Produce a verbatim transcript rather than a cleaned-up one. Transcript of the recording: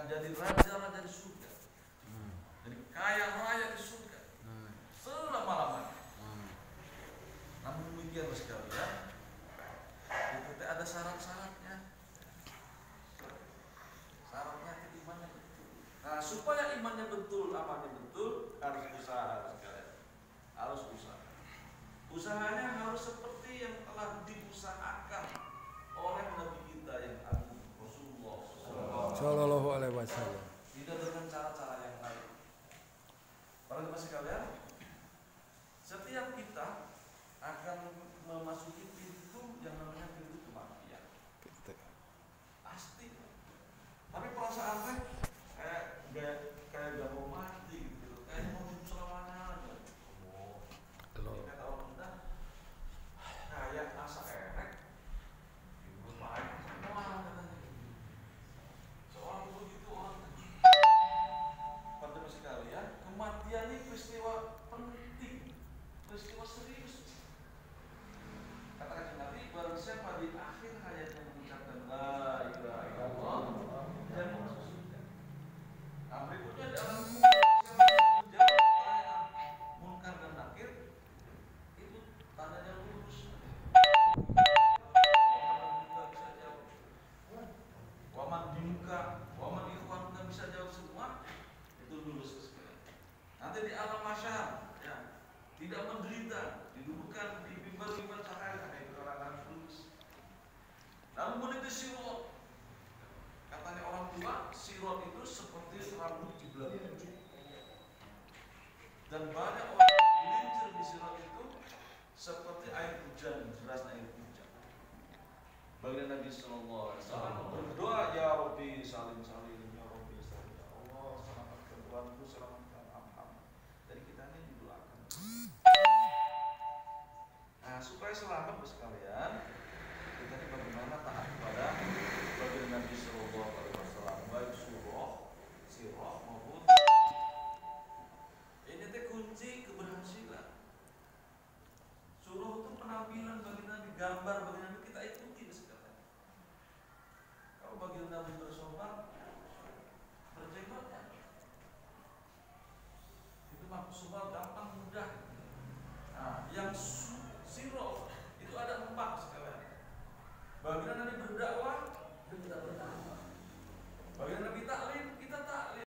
jadi raja-raja di surga, hmm. jadi kaya raya di surga, hmm. selama-lamanya. Hmm. Namun demikian sekalian, itu ada syarat-syaratnya. Syaratnya itu imannya betul. Nah, supaya imannya betul, amalnya betul, harus usaha sekalian. Harus usaha. Usahanya harus seperti yang telah diusahakan oleh Nabi kita yang agung, Rasulullah Shallallahu Alaihi Wasallam. Tidak dengan cara-cara yang lain. Para jemaah sekalian, setiap kita akan memasuki pintu yang namanya pintu kematian. Pasti. Tapi perasaannya kayak kayak kayak gak mau mati gitu, kayak mau hidup selamanya aja. Oh, ini kata orang muda, kayak asa erek, hidup baik semua katanya. Seorang begitu orang. Pada jemaah sekalian, kematian ini peristiwa penting, peristiwa serius. Kata Nabi, barang siapa di akhir hayatnya mengucapkan la ilaha illallah, dia masuk surga. Nah, berikutnya ada orang menjawab pertanyaan munkar dan nakir, itu tandanya lulus. Orang juga bisa jawab. Waman dimuka, waman ikhwan nggak bisa jawab semua, itu lulus sekali. Nanti di alam masyarakat, ya, tidak menderita, didudukan di bimbang-bimbang cahaya, itu orang akan lulus. Lalu meniti sirot, katanya orang tua, sirot itu seperti rambut di belakang ujung. Dan banyak orang gelincir di sirot itu seperti air hujan, derasnya air hujan. Baginda Nabi Sallallahu Alaihi Wasallam berdoa, ya Rabbi salim salim, ya Rabbi salim, ya Allah selamatkan Tuhanku, selamatkan Muhammad. Jadi kita ini didoakan. Nah, supaya selamat sekalian, kita ini bagaimana taat kepada baginda Nabi Sallallahu Alaihi Wasallam, baik surah, sirah maupun. Ini teh kunci keberhasilan. Surah itu penampilan baginda Nabi, gambar baginda Nabi, kita ikuti sekalian. Kalau baginda Nabi bersopan, berjenggot ya, itu mah sopan gampang